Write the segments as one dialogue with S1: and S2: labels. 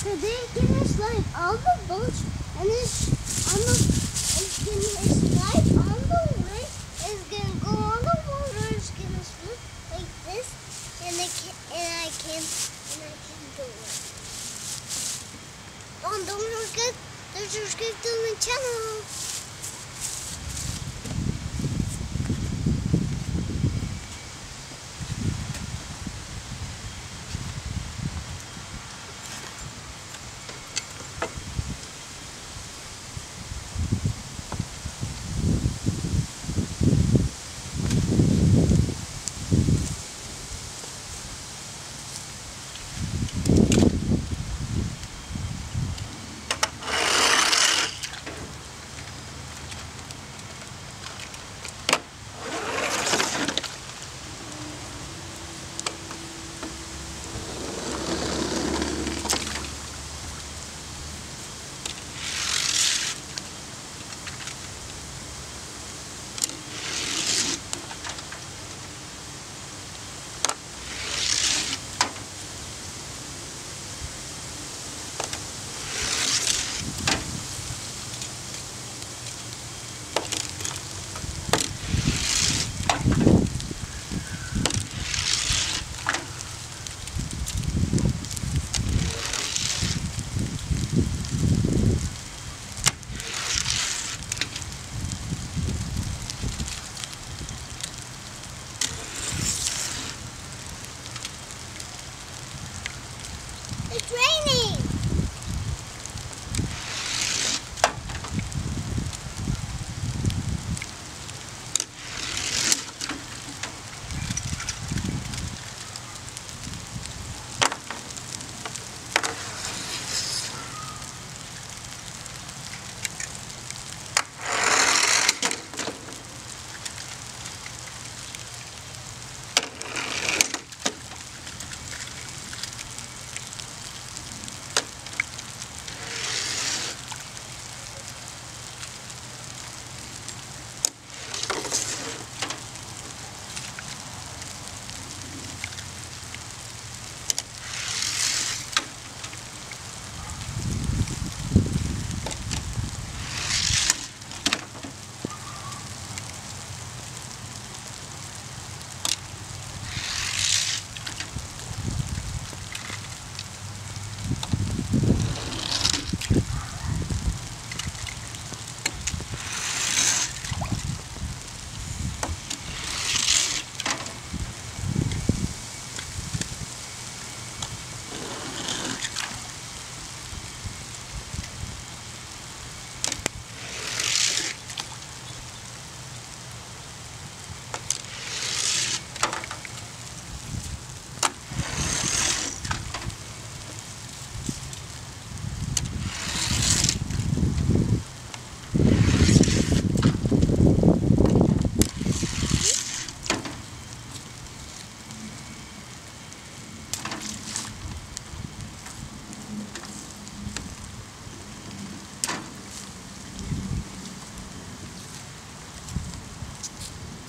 S1: Today gonna slide all the boats and it's gonna slide on the way. It's gonna go on the water. It's gonna swim like this, and I can do it. Oh, don't forget to subscribe to my channel. It's raining!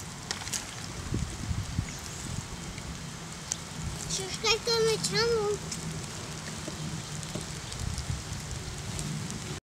S1: Subscribe to my channel.